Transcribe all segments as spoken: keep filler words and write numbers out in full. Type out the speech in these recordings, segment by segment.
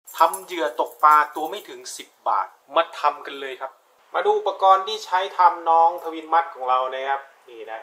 ทำเหยื่อตกปลาตัวไม่ถึงสิบบาทมาทำกันเลยครับมาดูอุปกรณ์ที่ใช้ทำน้องทวินมัดของเรานะครับนี่นะ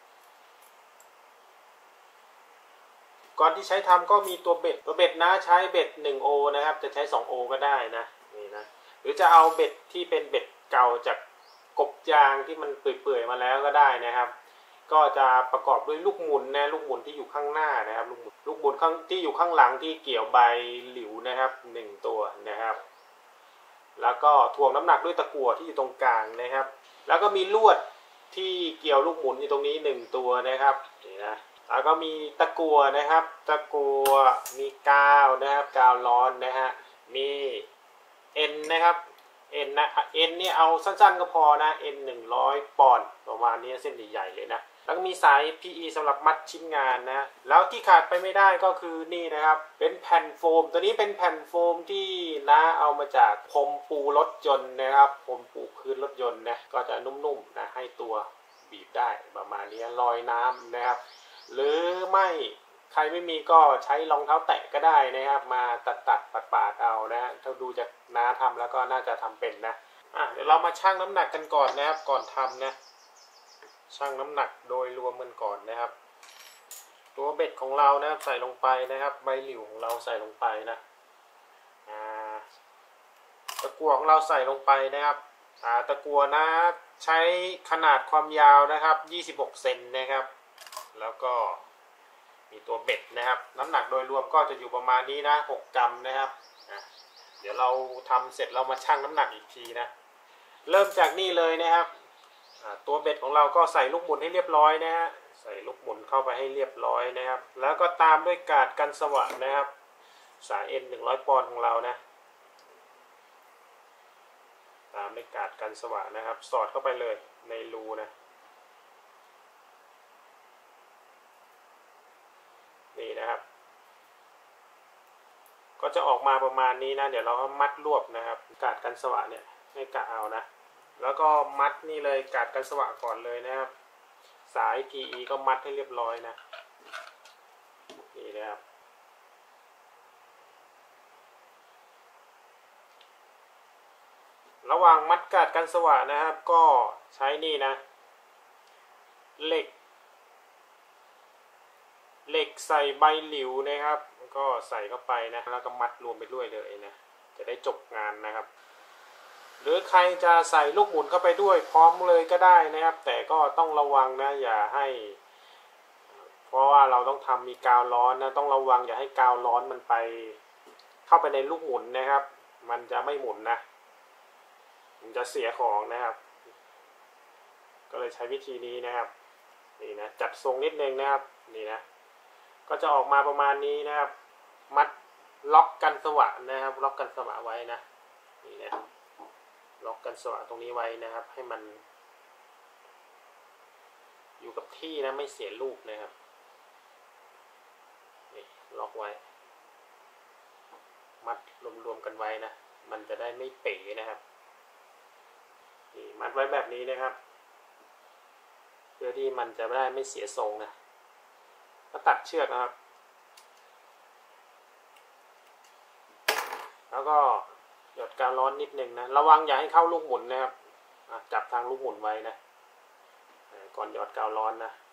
ก่อนที่ใช้ทำก็มีตัวเบ็ดตัวเบ็ดนะใช้เบ็ดหนึ่งโอนะครับจะใช้สองโอก็ได้นะนี่นะหรือจะเอาเบ็ดที่เป็นเบ็ดเก่าจากกบยางที่มันเปื่อยๆมาแล้วก็ได้นะครับก็จะประกอบด้วยลูกหมุนนะลูกหมุนที่อยู่ข้างหน้านะครับลูกหมุนลูกหมุนข้างที่อยู่ข้างหลังที่เกี่ยวใบหลิวนะครับหนึ่งตัวนะครับแล้วก็ถ่วงน้ำหนักด้วยตะกั่วที่อยู่ตรงกลางนะครับแล้วก็มีลวดที่เกี่ยวลูกหมุนอยู่ตรงนี้หนึ่งตัวนะครับนี่นะแล้วก็มีตะกั่วนะครับตะกั่วมีกาวนะครับกาวร้อนนะฮะมีเอ็นนะครับเอ็นนะเอ็นนี่เอาสั้นๆก็พอนะเอ็นหนึ่งร้อยปอนด์ประมาณนี้เส้นใหญ่ๆเลยนะแล้วก็มีสาย พี อี สำหรับมัดชิ้นงานนะแล้วที่ขาดไปไม่ได้ก็คือนี่นะครับเป็นแผ่นโฟมตัวนี้เป็นแผ่นโฟมที่น้าเอามาจากพรมปูรถยนต์นะครับพรมปูพื้นรถยนต์นะก็จะนุ่มๆนะให้ตัวบีบได้ประมาณนี้ลอยน้ำนะครับหรือไม่ใครไม่มีก็ใช้รองเท้าแตะก็ได้นะครับมาตัดตัดปาดปาดเอานะถ้าดูจากน้าทำแล้วก็น่าจะทำเป็นนะอ่ะเดี๋ยวเรามาชั่งน้ำหนักกันก่อนนะครับก่อนทำนะชั่งน้ำหนักโดยรวมกันก่อนนะครับตัวเบ็ดของเรานะครับใส่ลงไปนะครับใบหลิวของเราใส่ลงไปนะอ่าตะกั่วของเราใส่ลงไปนะครับอ่าตะกั่วนะใช้ขนาดความยาวนะครับยี่สิบหกเซนนะครับแล้วก็มีตัวเบ็ดนะครับน้ำหนักโดยรวมก็จะอยู่ประมาณนี้นะหกกรัมนะครับเดี๋ยวเราทำเสร็จเรามาชั่งน้ำหนักอีกทีนะเริ่มจากนี่เลยนะครับตัวเบ็ดของเราก็ใส่ลูกหมุนให้เรียบร้อยนะฮะใส่ลูกหมุนเข้าไปให้เรียบร้อยนะครับแล้วก็ตามด้วยกาดกันสว่านนะครับสายเอ็นหนึ่งร้อยปอนด์ของเรานะตามด้วยกาดกันสว่านนะครับสอดเข้าไปเลยในรูนะนี่นะครับก็จะออกมาประมาณนี้นะเดี๋ยวเรามัดรวบนะครับกาดกันสว่านเนี่ยให้กะเอานะแล้วก็มัดนี่เลยกาดกันสว่านก่อนเลยนะครับสาย พี อี ก็มัดให้เรียบร้อยนะนี่นะครับระหว่างมัดกาดกันสว่านนะครับก็ใช้นี่นะเหล็กเหล็กใส่ใบหลิวนะครับก็ใส่เข้าไปนะแล้วก็มัดรวมไปด้วยเลยนะจะได้จบงานนะครับหรือใครจะใส่ลูกหมุนเข้าไปด้วยพร้อมเลยก็ได้นะครับแต่ก็ต้องระวังนะอย่าให้เพราะว่าเราต้องทำมีกาวร้อนนะต้องระวังอย่าให้กาวร้อนมันไปเข้าไปในลูกหมุนนะครับมันจะไม่หมุนนะมันจะเสียของนะครับก็เลยใช้วิธีนี้นะครับนี่นะจัดทรงนิดนึงนะครับนี่นะก็จะออกมาประมาณนี้นะครับมัดล็อกกันสว่านนะครับล็อกกันสว่านไว้นะนี่นะล็อกกันสว่านตรงนี้ไว้นะครับให้มันอยู่กับที่นะไม่เสียรูปนะครับนี่ล็อกไว้มัดรวมๆกันไว้นะมันจะได้ไม่เป๋นะครับนี่มัดไว้แบบนี้นะครับเพื่อที่มันจะได้ไม่เสียทรงนะก็ตัดเชือกนะครับแล้วก็หยดกาวร้อนนิดนึงนะระวังอย่าให้เข้าลูกหมุนนะครับจับทางลูกหมุนไว้นะก่อนหยดกาวร้อนนะ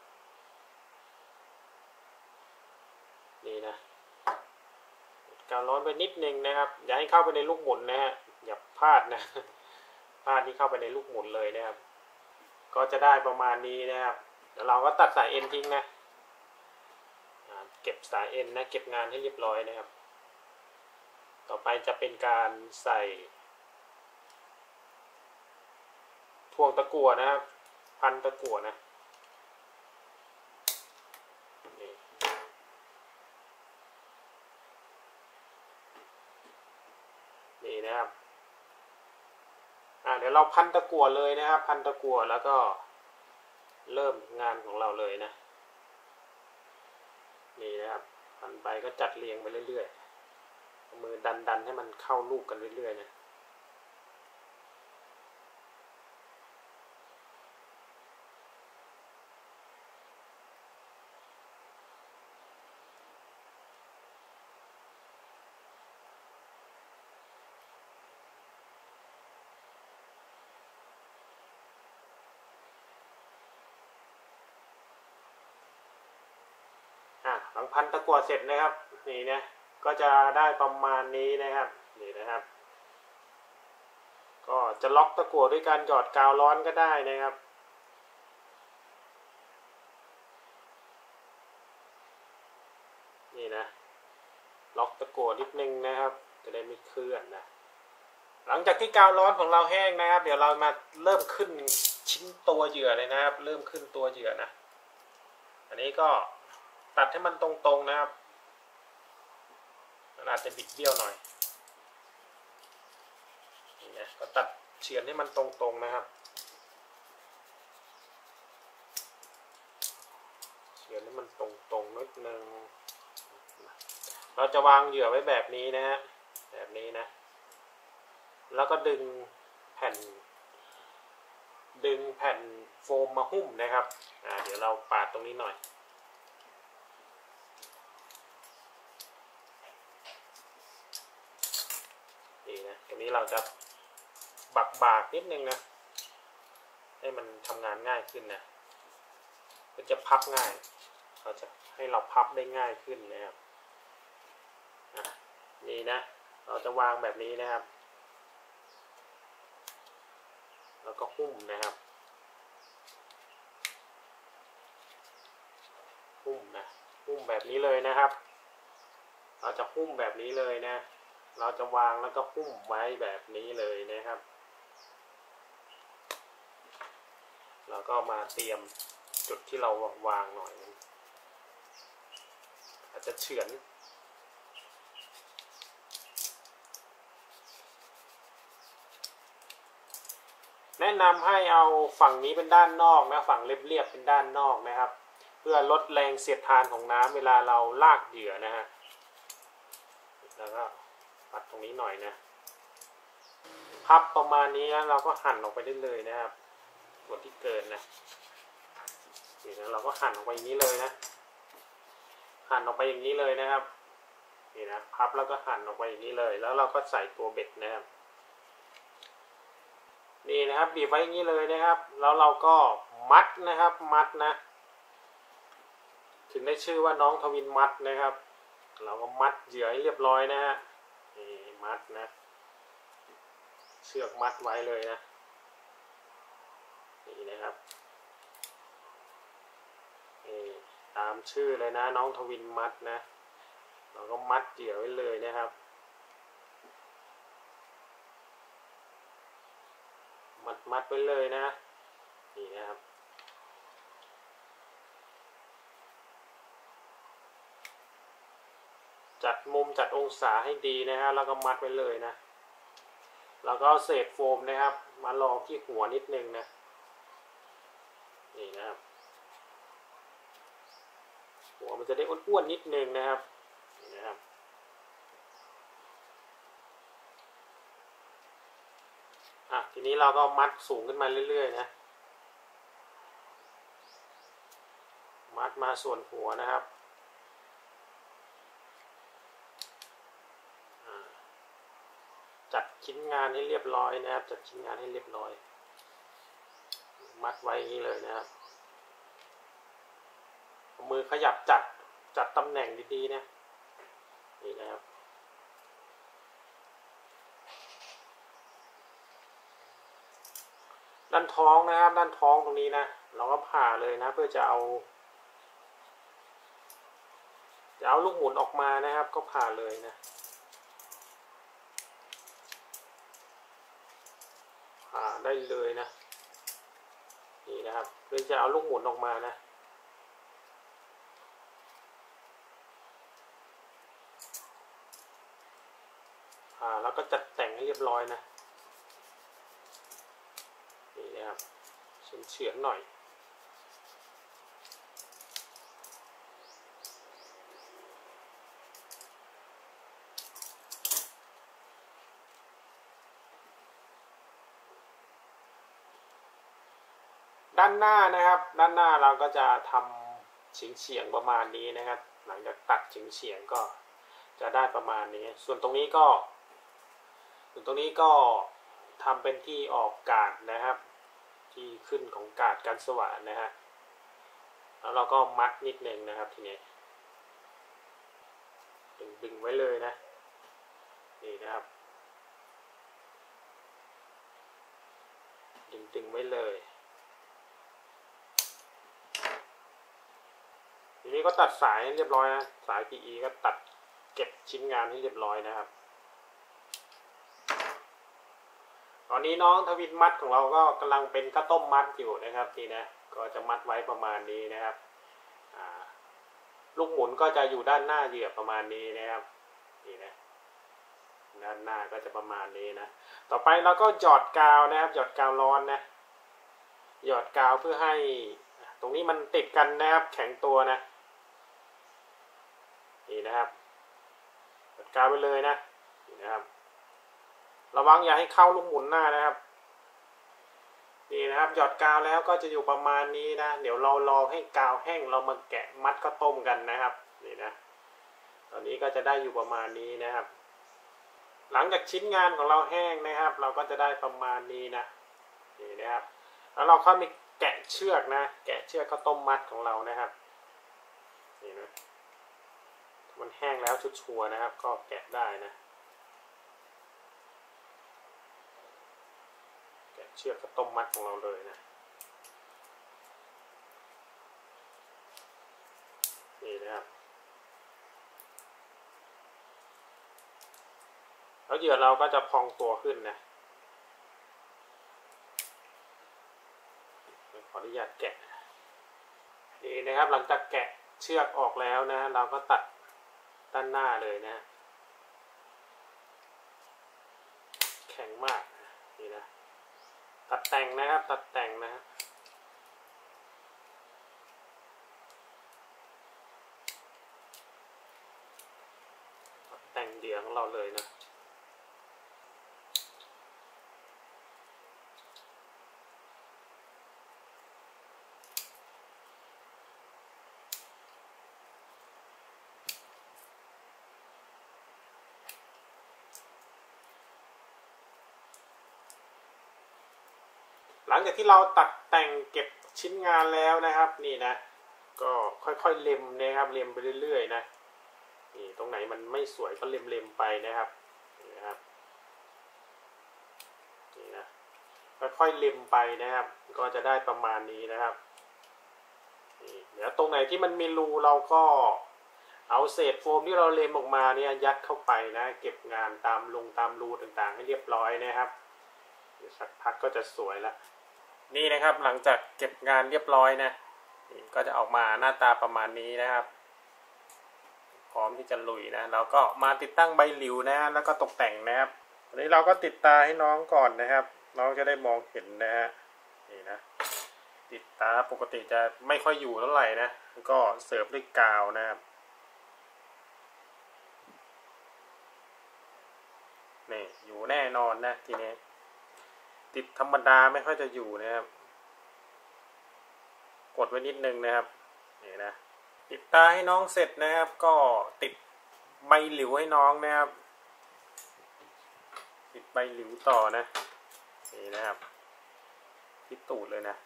นี่นะกาวร้อนไปนิดนึงนะครับอย่าให้เข้าไปในลูกหมุนนะฮะอย่าพลาดนะพลาดที่เข้าไปในลูกหมุนเลยนะครับก็จะได้ประมาณนี้นะครับเดี๋ยวเราก็ตัดสายเอ็นทิ้งนะเก็บสายเอ็นนะเก็บงานให้เรียบร้อยนะครับต่อไปจะเป็นการใส่ถ่วงตะกั่วนะครับพันตะกั่วนะนี่นี่นะครับอ่าเดี๋ยวเราพันตะกั่วเลยนะครับพันตะกั่วแล้วก็เริ่มงานของเราเลยนะนี่นะครับพันไปก็จัดเรียงไปเรื่อยๆมือดันๆให้มันเข้าลูกกันเรื่อยๆนะหลังพันตะกั่วเสร็จนะครับนี่นะก็จะได้ประมาณนี้นะครับนี่นะครับก็จะล็อกตะกั่วด้วยการหยอดกาวร้อนก็ได้นะครับนี่นะล็อกตะกั่วนิดนึงนะครับจะได้ไม่เคลื่อนนะหลังจากที่กาวร้อนของเราแห้งนะครับเดี๋ยวเรามาเริ่มขึ้นชิ้นตัวเหยื่อเลยนะครับเริ่มขึ้นตัวเหยื่อนะอันนี้ก็ตัดให้มันตรงๆนะครับมันอาจจะบิดเบี้ยวหน่อยนี่นะก็ตัดเฉือนให้มันตรงๆนะครับเฉือนให้มันตรงๆนิดนึงเราจะวางเหยื่อไว้แบบนี้นะฮะแบบนี้นะแล้วก็ดึงแผ่นดึงแผ่นโฟมมาหุ้มนะครับอ่าเดี๋ยวเราปาดตรงนี้หน่อยนี่นะตรงนี้เราจะบักบากนิดนึงนะให้มันทำงานง่ายขึ้นนะมันจะพับง่ายเราจะให้เราพับได้ง่ายขึ้นนะครับอ่ะนี่นะเราจะวางแบบนี้นะครับแล้วก็หุ้มนะครับหุ้มนะหุ้มแบบนี้เลยนะครับเราจะหุ้มแบบนี้เลยนะเราจะวางแล้วก็หุ้มไว้แบบนี้เลยนะครับแล้วก็มาเตรียมจุดที่เราวางหน่อยอาจจะเฉือนแนะนำให้เอาฝั่งนี้เป็นด้านนอกนะฝั่งเรียบๆเป็นด้านนอกนะครับเพื่อลดแรงเสียดทานของน้ำเวลาเราลากเหยื่อนะฮะแล้วก็ปัดตรงนี้หน่อยนะพับประมาณนี้แล้วเราก็หั่นออกไปได้เลยนะครับส่วนที่เกินนะนี่นะเราก็หั่นออกไปอย่างนี้เลยนะหั่นออกไปอย่างนี้เลยนะครับนี่นะพับแล้วก็หั่นออกไปอย่างนี้เลยแล้วเราก็ใส่ตัวเบ็ดนะครับนี่นะครับบีบไว้อย่างนี้เลยนะครับแล้วเราก็มัดนะครับมัดนะถึงได้ชื่อว่าน้องทวินมัดนะครับเราก็มัดเหยื่อให้เรียบร้อยนะฮะนี่มัดนะเชือกมัดไว้เลยนะนี่นะครับนี่ตามชื่อเลยนะน้องทวินมัดนะเราก็มัดเหยื่อไว้เลยนะครับมัดมัดไว้เลยนะนี่นะครับจัดมุมจัดองศาให้ดีนะฮะแล้วก็มัดไว้เลยนะแล้วก็เศษโฟมนะครับมาลองที่หัวนิดนึงนะนี่นะครับหัวมันจะได้อ้วนๆนิดนึงนะครับนี่นะครับอ่ะทีนี้เราก็มัดสูงขึ้นมาเรื่อยๆนะมัดมาส่วนหัวนะครับจัดชิ้นงานให้เรียบร้อยนะครับจัดชิ้นงานให้เรียบร้อยมัดไว้อย่างนี้เลยนะครับมือขยับจัดจัดตำแหน่งดีๆนะนี่นะครับด้านท้องนะครับด้านท้องตรงนี้นะเราก็ผ่าเลยนะเพื่อจะเอาจะเอาลูกหมุนออกมานะครับก็ผ่าเลยนะผ่าได้เลยนะนี่นะครับเพื่อจะเอาลูกหมุนออกมานะผ่าแล้วก็จัดแต่งให้เรียบร้อยนะนี่นะครับเฉือนๆหน่อยด้านหน้านะครับด้านหน้าเราก็จะทำเฉียงเฉียงประมาณนี้นะครับหลังจากตัดเฉียงเฉียงก็จะได้ประมาณนี้ส่วนตรงนี้ก็ส่วนตรงนี้ก็ทำเป็นที่ออกกาดนะครับที่ขึ้นของกาดกันสว่านนะฮะแล้วเราก็มัดนิดนึงนะครับทีนี้ดึงดึงไว้เลยนะนี่นะครับดึงดึงไว้เลยทีนี้ก็ตัดสายเรียบร้อยนะสาย พี อี ก็ตัดเก็บชิ้นงานให้เรียบร้อยนะครับตอนนี้น้องทวินมัดของเราก็กำลังเป็นข้าวต้มมัดอยู่นะครับนี่นะก็จะมัดไว้ประมาณนี้นะครับลูกหมุนก็จะอยู่ด้านหน้าเหยื่อประมาณนี้นะครับนี่นะด้านหน้าก็จะประมาณนี้นะต่อไปเราก็หยอดกาวนะครับหยอดกาวร้อนนะหยอดกาวเพื่อให้ตรงนี้มันติดกันนะครับแข็งตัวนะนี่นะครับหยอดกาวไปเลยนะนี่นะครับระวังอย่าให้เข้าลูกหมุนหน้านะครับนี่นะครับหยอดกาวแล้วก็จะอยู่ประมาณนี้นะเดี๋ยวเรารอให้กาวแห้งเรามาแกะมัดข้าวต้มกันนะครับนี่นะตอนนี้ก็จะได้อยู่ประมาณนี้นะครับหลังจากชิ้นงานของเราแห้งนะครับเราก็จะได้ประมาณนี้นะนี่นะครับแล้วเราค่อยมาแกะเชือกนะแกะเชือกข้าวต้มมัดของเรานะครับนี่นะมันแห้งแล้วชุดชัวนะครับก็แกะได้นะแกะเชือกข้าวต้มมัดของเราเลยนะนี่นะครับแล้วเหยื่อเราก็จะพองตัวขึ้นนะขออนุญาตแกะนี่นะครับหลังจากแกะเชือกออกแล้วนะเราก็ตัดด้านหน้าเลยนะแข็งมากนี่นะตัดแต่งนะครับตัดแต่งนะตัดแต่งเหยื่อของเราเลยนะหลังจากที่เราตัดแต่งเก็บชิ้นงานแล้วนะครับนี่นะก็ค่อยๆเล็มนะครับเล็มไปเรื่อยๆนะนี่ตรงไหนมันไม่สวยก็เล็มๆไปนะครับนี่นะครับนี่นะค่อยๆเล็มไปนะครับก็จะได้ประมาณนี้นะครับนี่เดี๋ยวตรงไหนที่มันมีรูเราก็เอาเศษโฟมที่เราเล็มออกมาเนี่ยยัดเข้าไปนะเก็บงานตามลงตามรูต่างๆให้เรียบร้อยนะครับเดี๋ยวสักพักก็จะสวยละนี่นะครับหลังจากเก็บงานเรียบร้อยนะนี่ก็จะออกมาหน้าตาประมาณนี้นะครับพร้อมที่จะลุยนะเราก็มาติดตั้งใบหลิวนะแล้วก็ตกแต่งนะครับวันนี้เราก็ติดตาให้น้องก่อนนะครับน้องจะได้มองเห็นนะฮะนี่นะติดตาปกติจะไม่ค่อยอยู่เท่าไหร่นะก็เสริมด้วยกาวนะครับนี่อยู่แน่นอนนะทีนี้ติดธรรมดาไม่ค่อยจะอยู่นะครับกดไว้นิดนึงนะครับนี่นะติดตาให้น้องเสร็จนะครับก็ติดใบหลิวให้น้องนะครับติดใบหลิวต่อนะนี่นะครับที่ตูดเลยนะ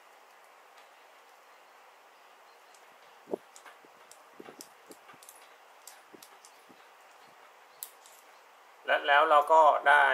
และแล้วเราก็ได้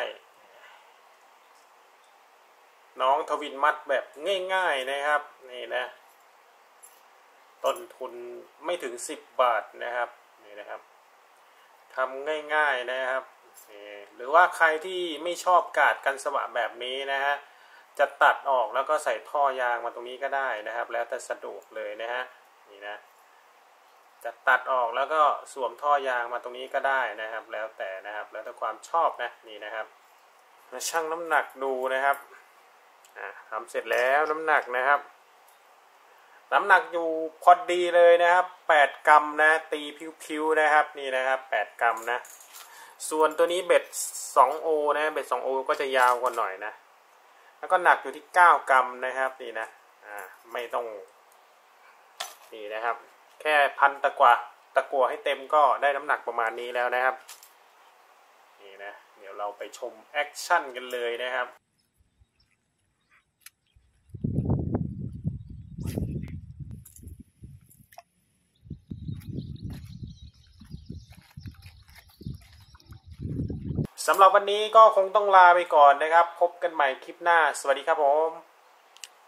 น้องทวินมัดแบบง่ายๆนะครับนี่นะต้นทุนไม่ถึงสิบบาทนะครับนี่นะครับทำง่ายๆนะครับหรือว่าใครที่ไม่ชอบกาดกันสวะแบบนี้นะฮะจะตัดออกแล้วก็ใส่ท่อยางมาตรงนี้ก็ได้นะครับแล้วแต่สะดวกเลยนะฮะนี่นะจะตัดออกแล้วก็สวมท่อยางมาตรงนี้ก็ได้นะครับแล้วแต่นะครับแล้วแต่ความชอบนะนี่นะครับมาชั่งน้ำหนักดูนะครับทำเสร็จแล้วน้ำหนักนะครับน้ำหนักอยู่พอดีเลยนะครับแปดกรัมนะตีผิวๆนะครับนี่นะครับแปดกรัมนะส่วนตัวนี้เบ็ด สองโอ นะเบ็ด สองโอ ก็จะยาวกว่าหน่อยนะแล้วก็หนักอยู่ที่เก้ากรัมนะครับนี่นะอ่าไม่ต้องนี่นะครับแค่พันตะกั่วตะกั่วให้เต็มก็ได้น้ำหนักประมาณนี้แล้วนะครับนี่นะเดี๋ยวเราไปชมแอคชั่นกันเลยนะครับสำหรับวันนี้ก็คงต้องลาไปก่อนนะครับพบกันใหม่คลิปหน้าสวัสดีครับผม